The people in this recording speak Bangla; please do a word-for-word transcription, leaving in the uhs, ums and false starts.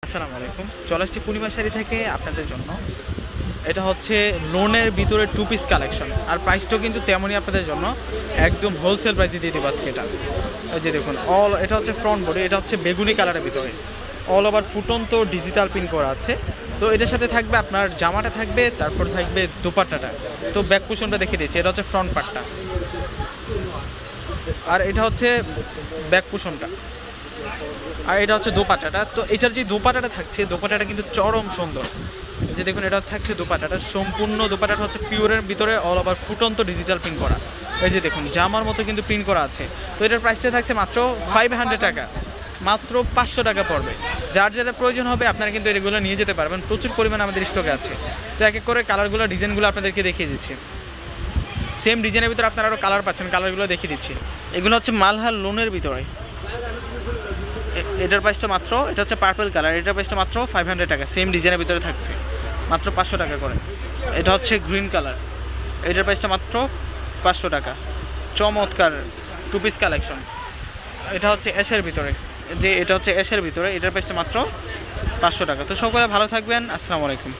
আসসালামু আলাইকুম। চলে আসছি পূর্ণিমা শাড়ি থেকে আপনাদের জন্য। এটা হচ্ছে লোনের ভিতরে টু পিস কালেকশন, আর প্রাইসটাও কিন্তু তেমনই আপনাদের জন্য একদম হোলসেল প্রাইসে দিয়ে দেবো আজকে। এটা এই যে দেখুন, অল এটা হচ্ছে ফ্রন্ট বডি, এটা হচ্ছে বেগুনি কালারের ভিতরে অল ওভার ফুটন্ত ডিজিটাল প্রিন্ট করা আছে। তো এটার সাথে থাকবে আপনার জামাটা থাকবে, তারপর থাকবে দোপাট্টাটা। তো ব্যাক পোর্শনটা দেখে দিচ্ছি, এটা হচ্ছে ফ্রন্ট পার্টটা, আর এটা হচ্ছে ব্যাক পোর্শনটা, আর এটা হচ্ছে দোপাট্টাটা। তো এটার যে দোপাট্টাটা থাকছে, দোপাট্টাটা কিন্তু চরম সুন্দর। যে দেখুন, এটা থাকছে দোপাট্টাটা, সম্পূর্ণ দোপাট্টাটা হচ্ছে পিওরের ভিতরে অল ওভার ফুটন্ত ডিজিটাল প্রিন্ট করা। এই যে দেখুন, জামার মতো কিন্তু প্রিন্ট করা আছে। তো এটার প্রাইসটা থাকছে মাত্র ফাইভ হান্ড্রেড টাকা, মাত্র পাঁচশো টাকা পড়বে। যার যেটা প্রয়োজন হবে আপনারা কিন্তু এগুলো নিয়ে যেতে পারবেন, প্রচুর পরিমাণে আমাদের স্টকে আছে। তো এক এক করে কালারগুলো, ডিজাইনগুলো আপনাদেরকে দেখিয়ে দিচ্ছি। সেম ডিজাইনের ভিতরে আপনারা আরও কালার পাচ্ছেন, কালারগুলো দেখিয়ে দিচ্ছি। এগুলো হচ্ছে মালহার লোনের ভিতরে, এটার প্রাইসটা মাত্র, এটা হচ্ছে পার্পল কালার, এটার প্রাইসটা মাত্র ফাইভ হান্ড্রেড টাকা, সেম ডিজাইনের ভিতরে থাকছে, মাত্র পাঁচশো টাকা করে। এটা হচ্ছে গ্রিন কালার, এটার প্রাইসটা মাত্র পাঁচশো টাকা। চমৎকার টু পিস কালেকশন। এটা হচ্ছে অ্যাশের ভিতরে, যে এটা হচ্ছে অ্যাশের ভিতরে, এটার প্রাইসটা মাত্র পাঁচশো টাকা। তো সকলে ভালো থাকবেন, আসসালামু আলাইকুম।